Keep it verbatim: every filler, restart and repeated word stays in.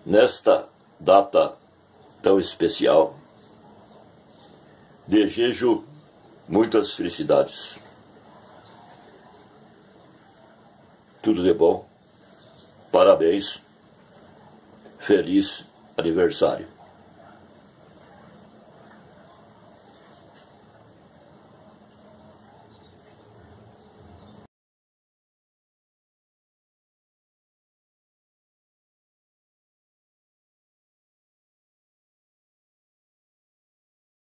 nesta data tão especial, desejo muitas felicidades. Tudo de bom. Parabéns. Feliz aniversário.